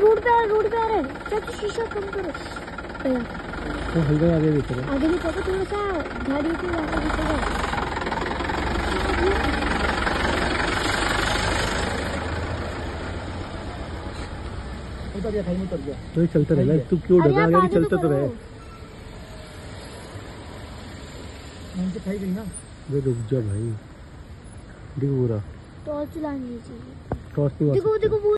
Road पे आ रहे हैं। चाची शीशा कम करो। तो हल्का आगे दिख रहा है। आगे दिखा तो थोड़ा सा झाड़ी के आगे दिखेगा। उतर गया भाई, उतर गया। तो चलते रहे, तू क्यों डरा? गाड़ी चलते तो रहे। नीचे खाई गई ना। वे रुक जा भाई, दिख पूरा। टॉर्च लानी चाहिए। टॉर्च देखो देखो।